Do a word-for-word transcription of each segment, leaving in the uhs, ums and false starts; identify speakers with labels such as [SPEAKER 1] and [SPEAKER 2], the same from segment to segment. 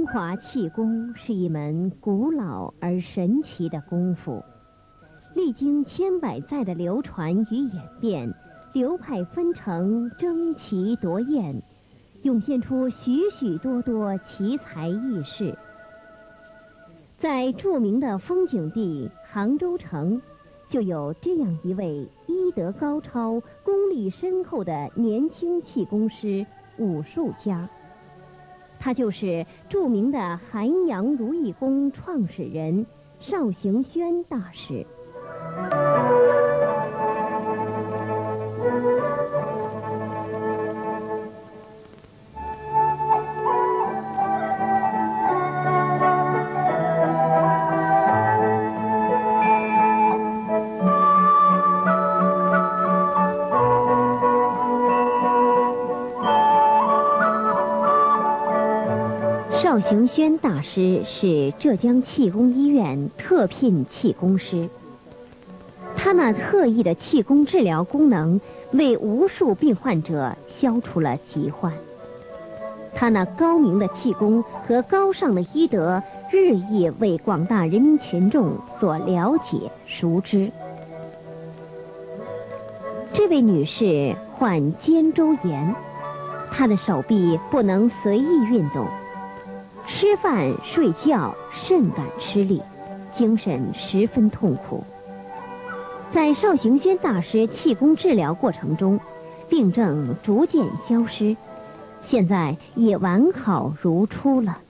[SPEAKER 1] 华气功是一门古老而神奇的功夫，历经千百载的流传与演变，流派纷呈，争奇夺艳，涌现出许许多多奇才异士。在著名的风景地杭州城，就有这样一位医德高超、功力深厚的年轻气功师、武术家。他就是著名的涵阳如意宫创始人邵行轩大师。邵行轩大师是浙江气功医院特聘气功师，他那特异的气功治疗功能为无数病患者消除了疾患，他那高明的气功和高尚的医德日益为广大人民群众所了解熟知。这位女士患肩周炎，她的手臂不能随意运动，吃饭睡觉甚感吃力，精神十分痛苦。在邵行轩大师气功治疗过程中，病症逐渐消失，现在也完好如初了。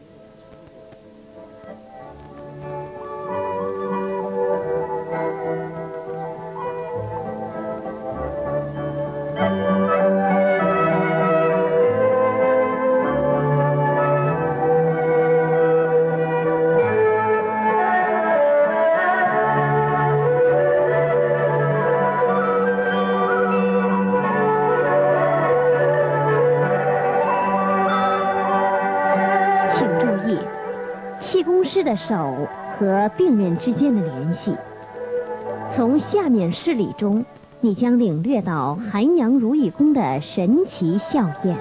[SPEAKER 1] 的手和病人之间的联系，从下面事例中，你将领略到涵阳如意功的神奇效验。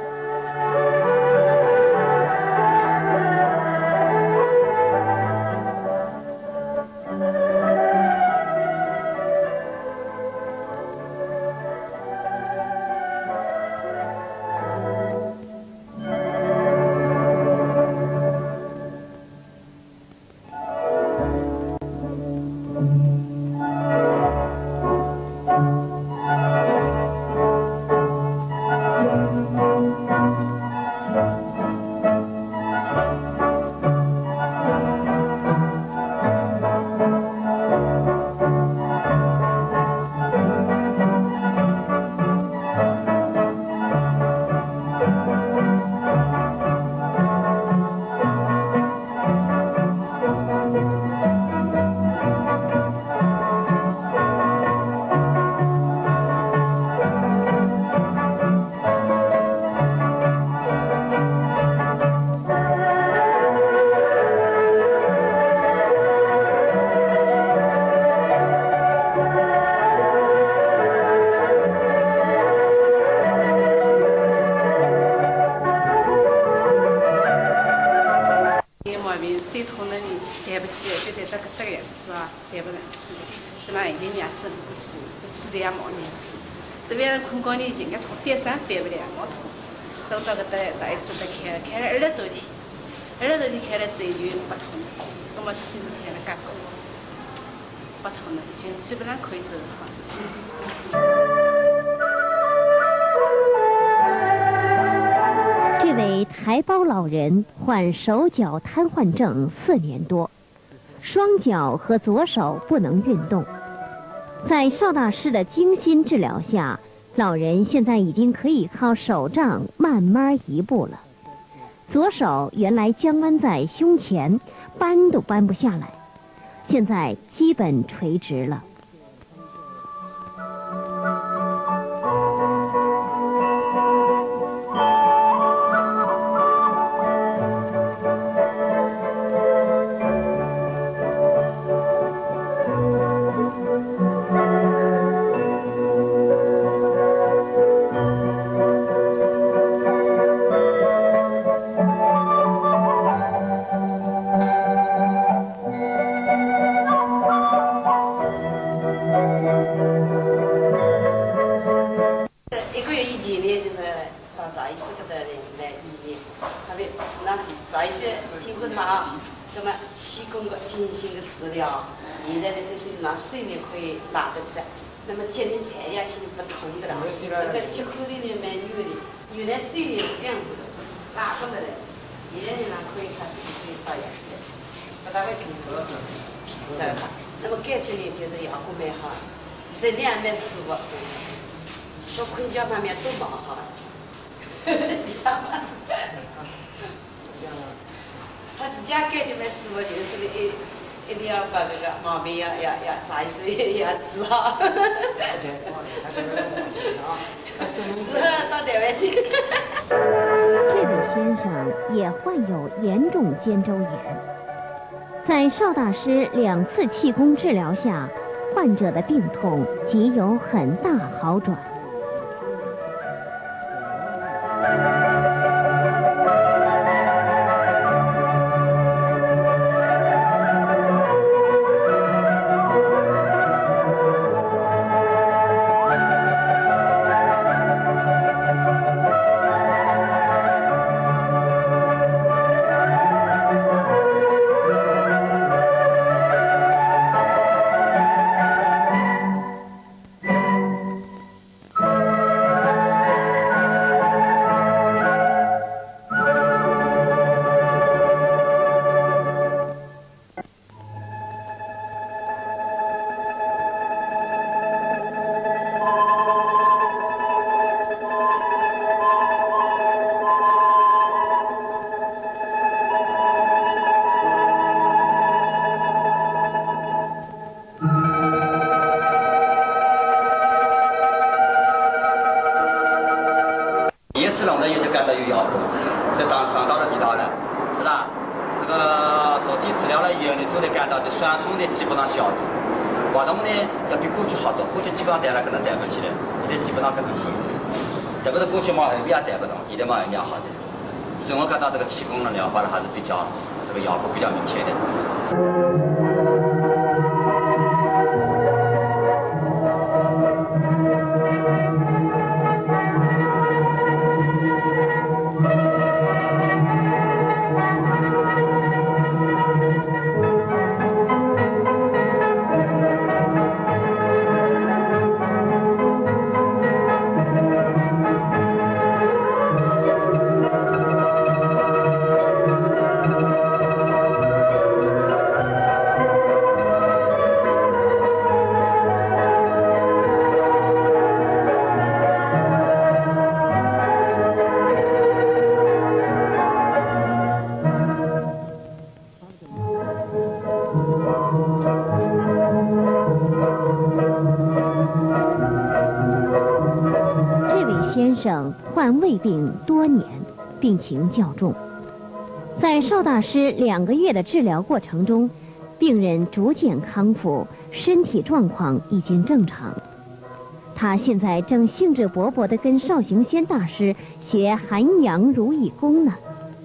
[SPEAKER 2] 这边空高你应该痛翻山翻不了，我痛。走到个得再一次再看，看了二十多天，二十多天看了之后就不痛了，那么身体看了感觉不痛了，已经基本上可以说
[SPEAKER 1] 好。这位台胞老人患手脚瘫痪症四年多，双脚和左手不能运动。在邵大师的精心治疗下，老人现在已经可以靠手杖慢慢移步了。左手原来僵弯在胸前，搬都搬不下来，现在基本垂直了。
[SPEAKER 3] 个他，那么气功的进行的治疗，现在的都是拿水呢可以拿得着，那么接的菜呀其实不痛的了。那个接口的人蛮牛的，原来水呢是这样子的，拿不得的，现在呢可以他自己可以发炎的，不大会痛的，是吧？那么感觉呢就是效果蛮好，身体还蛮舒服，说困觉方面都蛮好，是吧？他自家感觉蛮舒服，就是一一定要把这个毛病要要要查一次要治好。之后到台湾去。
[SPEAKER 1] 这位先生也患有严重肩周炎，在邵大师两次气功治疗下，患者的病痛即有很大好转。
[SPEAKER 4] 次弄的也就感到有效果，这当酸到了味道了，是吧？这个昨天治疗了以后呢，就能感到这酸痛呢基本上消除，活动呢要比过去好多，过去基本上抬了可能抬不起来，现在基本上可能可以，特别是过去毛后面也抬不动，现在毛后面好的，所以我感到这个气功的疗法呢还是比较这个效果比较明显的。
[SPEAKER 1] 先生患胃病多年，病情较重。在邵大师两个月的治疗过程中，病人逐渐康复，身体状况已经正常。他现在正兴致勃勃地跟邵行轩大师学寒阳如意功呢。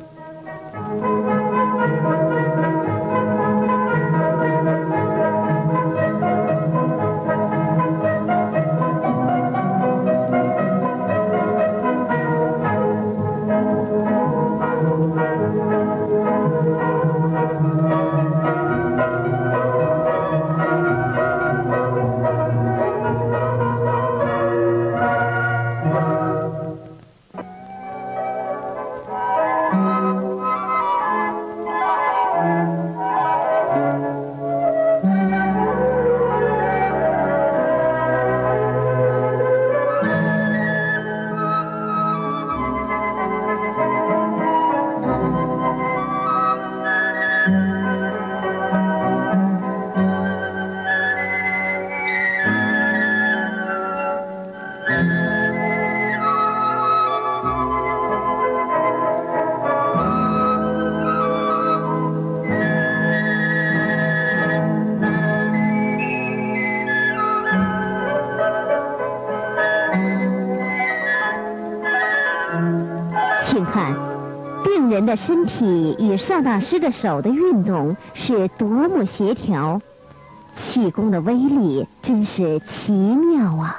[SPEAKER 1] 请看，病人的身体与邵大师的手的运动是多么协调，气功的威力真是奇妙啊！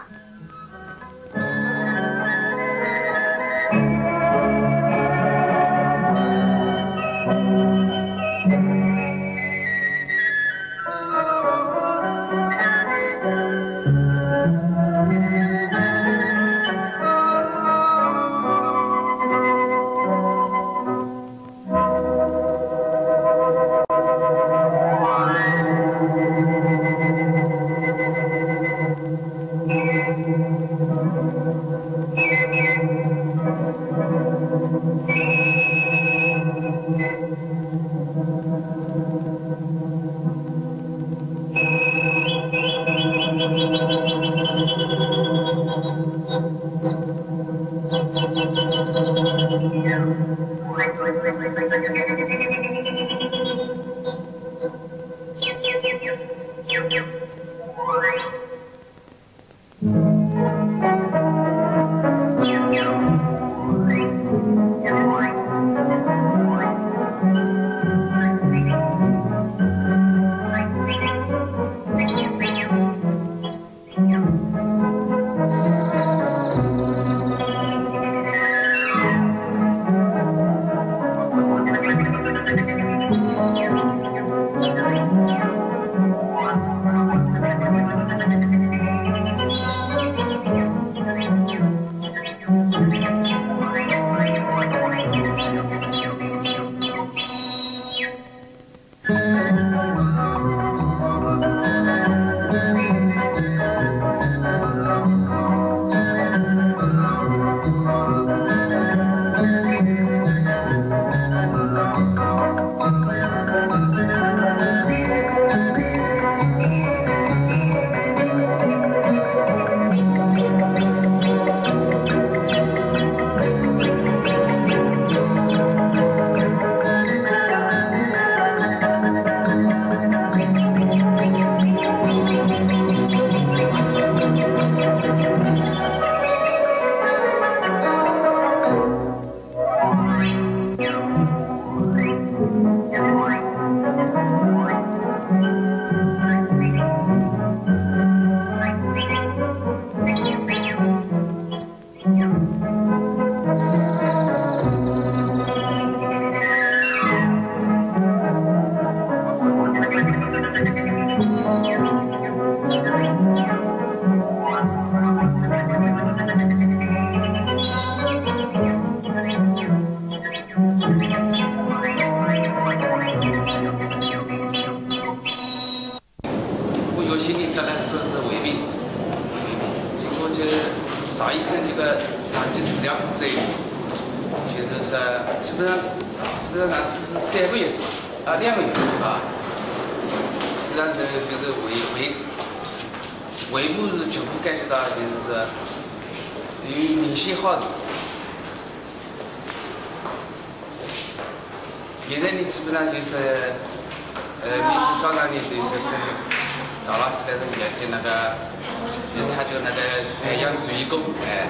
[SPEAKER 5] 现在你基本上就是，呃，每天早上你都是跟赵老师来这面跟那个，就是他就那个培养水工，哎。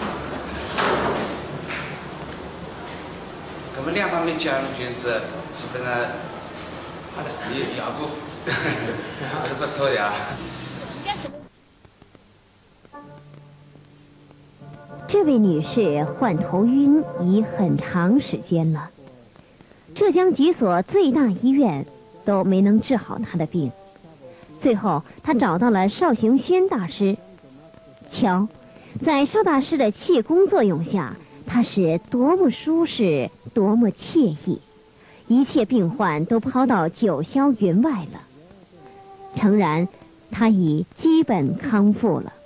[SPEAKER 5] 那么两方面讲就是基本上也要不，还是不错的啊。
[SPEAKER 1] 这位女士患头晕已很长时间了。浙江几所最大医院都没能治好她的病，最后她找到了邵行轩大师。瞧，在邵大师的气功作用下，她是多么舒适，多么惬意，一切病患都抛到九霄云外了。诚然，她已基本康复了。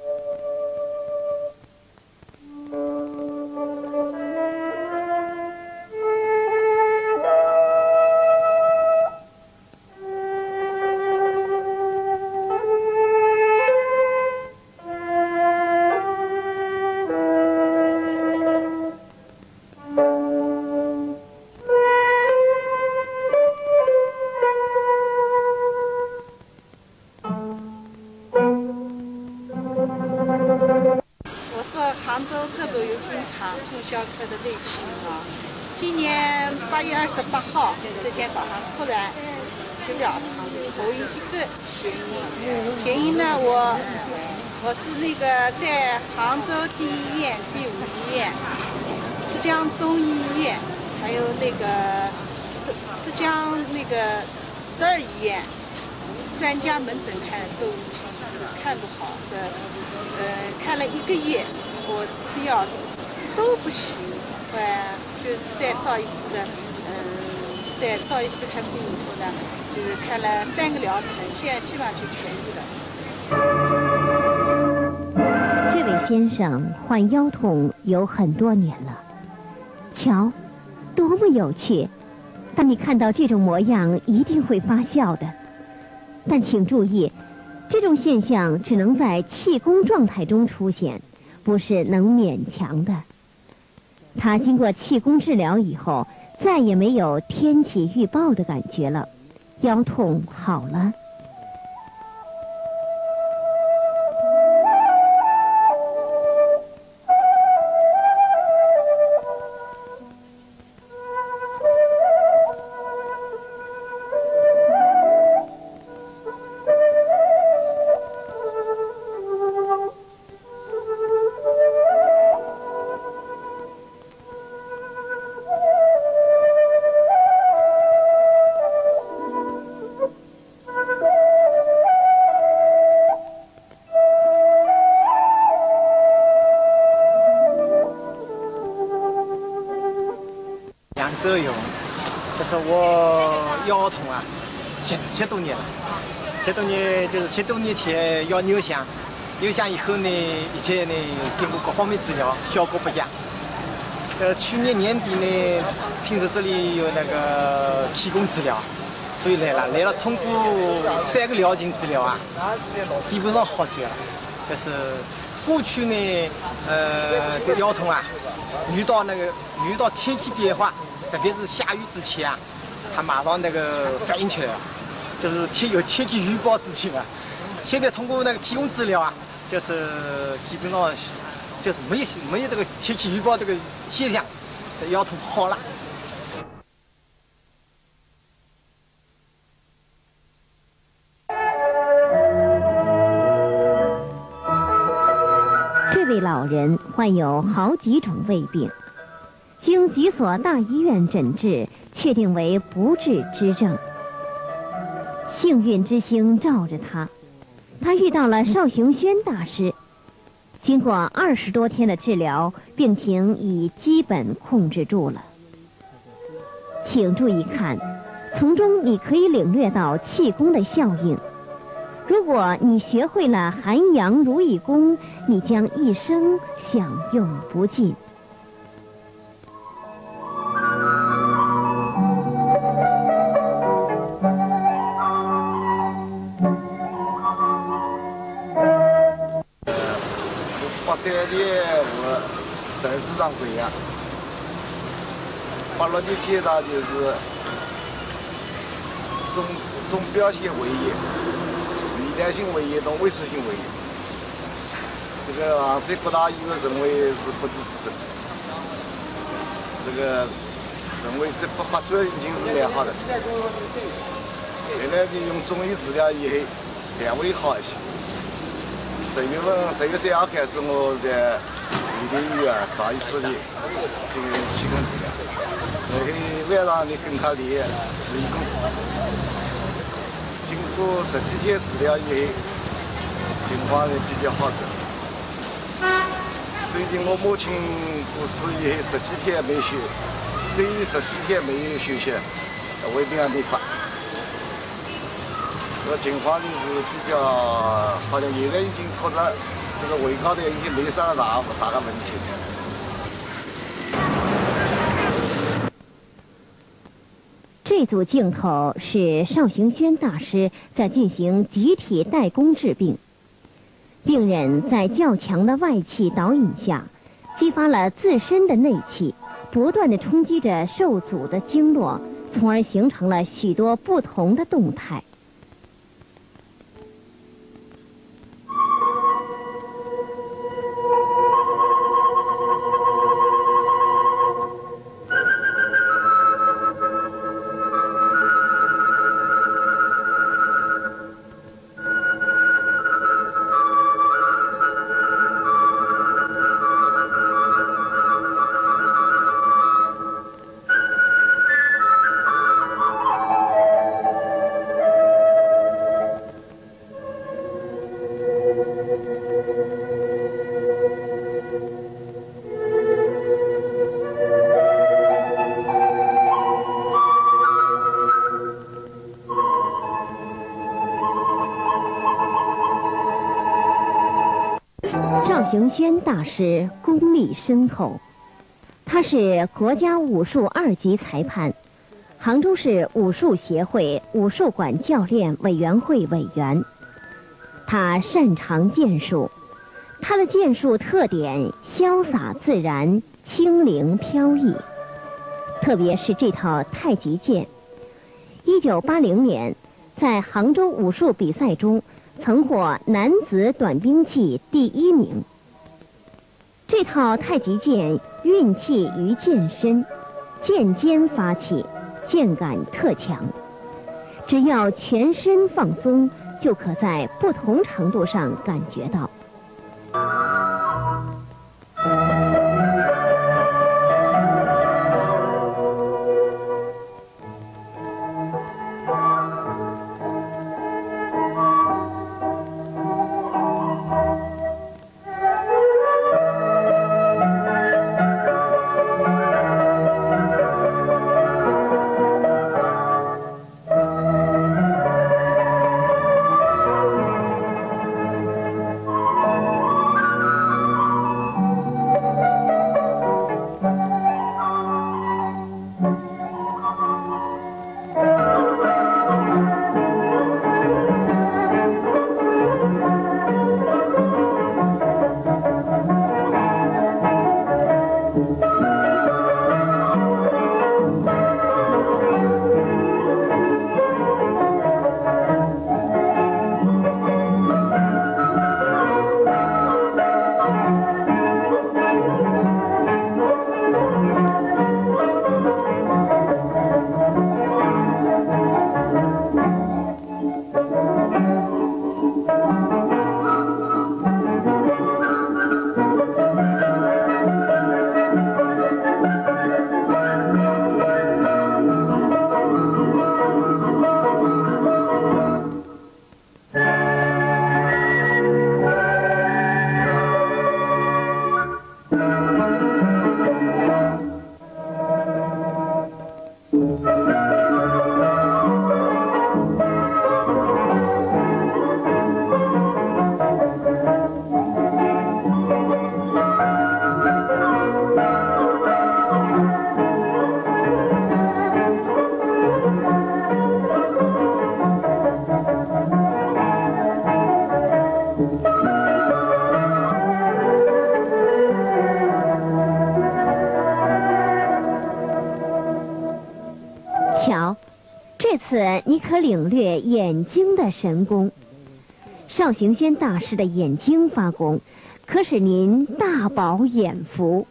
[SPEAKER 6] 教课的内勤啊，今年八月二十八号这天早上突然起不了床，头晕一个眩晕。眩晕呢，我我是那个在杭州第一医院、第五医院、浙江中医医院，还有那个浙浙江那个十二医院专家门诊看都看不好的，呃，看了一个月，我吃药都不行，哎，就在赵医师的，嗯，在赵医师看病以后呢，就是看了三个疗程，现在基本上就痊愈了。
[SPEAKER 1] 这位先生患腰痛有很多年了，瞧，多么有趣！当你看到这种模样，一定会发笑的。但请注意，这种现象只能在气功状态中出现，不是能勉强的。他经过气功治疗以后，再也没有天气预报的感觉了，腰痛好了。
[SPEAKER 7] 作用，就是我腰痛啊，七七多年了，七多年就是七多年前要扭响，扭响以后呢，一切呢经过各方面治疗，效果不佳。这去年年底呢，听说这里有那个气功治疗，所以来了，来了通过三个疗程治疗啊，基本上好转了。就是过去呢，呃，这腰痛啊，遇到那个遇到天气变化，特别是下雨之前啊，他马上那个反应起来了，就是天有天气预报之前啊。现在通过那个气功治疗啊，就是基本上就是没有没有这个天气预报这个现象，这腰痛好了。
[SPEAKER 1] 这位老人患有好几种胃病，经几所大医院诊治，确定为不治之症。幸运之星照着他，他遇到了邵行轩大师。经过二十多天的治疗，病情已基本控制住了。请注意看，从中你可以领略到气功的效应。如果你学会了寒阳如意功，你将一生享用不尽。
[SPEAKER 8] 八三年我在职场归呀，八六年检查就是中中表性胃炎、胃袋性胃炎和胃食性胃炎。这个杭州各大医院认为是不治之症，这个认为这不发作已经是蛮好的。现在就用中医治疗以后稍微好一些。十月份十月三号开始，我在宜宾医院赵医师里进行气功治疗，然后晚上呢跟他练内功。经过十几天治疗以后，情况呢比较好转。最近我母亲过世以后，十几天没休，这十几天没有休息，胃病还没发。这个情况就是比较，好像现在已经觉得这个胃高头已经没啥大大的问题。
[SPEAKER 1] 这组镜头是邵行轩大师在进行集体代功治病。病人在较强的外气导引下，激发了自身的内气，不断地冲击着受阻的经络，从而形成了许多不同的动态。邵行轩大师功力深厚，他是国家武术二级裁判，杭州市武术协会武术馆教练委员会委员。他擅长剑术，他的剑术特点潇洒自然、轻灵飘逸，特别是这套太极剑。一九八零年，在杭州武术比赛中，曾获男子短兵器第一名。这套太极剑运气于剑身，剑尖发起，剑感特强。只要全身放松，就可在不同程度上感觉到。 瞧，这次你可领略眼睛的神功。邵行轩大师的眼睛发功，可使您大饱眼福。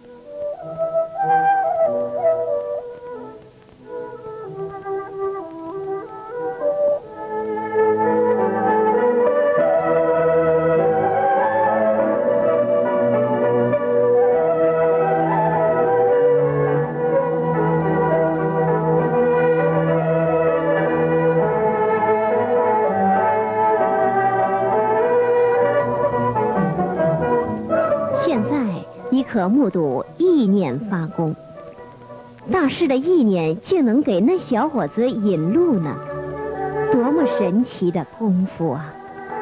[SPEAKER 1] 可目睹意念发功，大师的意念竟能给那小伙子引路呢，多么神奇的功夫啊！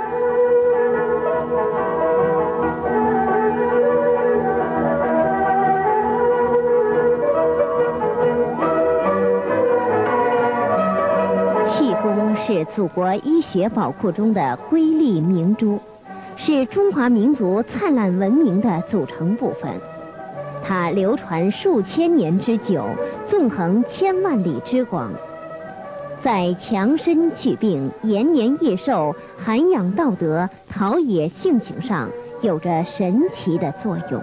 [SPEAKER 1] 气功是祖国医学宝库中的瑰丽明珠，是中华民族灿烂文明的组成部分。它流传数千年之久，纵横千万里之广，在强身祛病、延年益寿、涵养道德、陶冶性情上有着神奇的作用。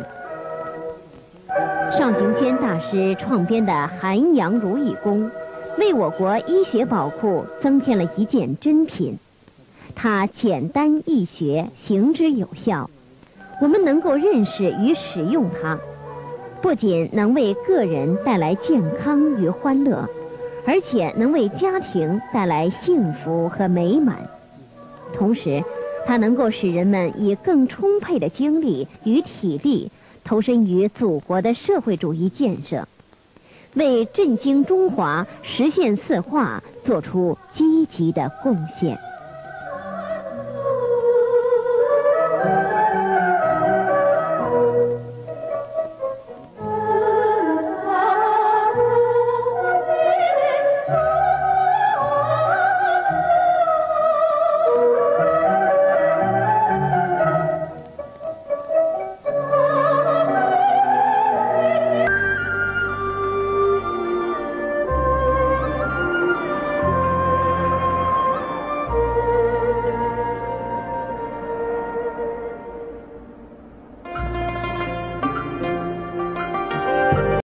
[SPEAKER 1] 邵行轩大师创编的涵阳如意功，为我国医学宝库增添了一件珍品。它简单易学，行之有效，我们能够认识与使用它，不仅能为个人带来健康与欢乐，而且能为家庭带来幸福和美满。同时，它能够使人们以更充沛的精力与体力投身于祖国的社会主义建设，为振兴中华、实现四化做出积极的贡献。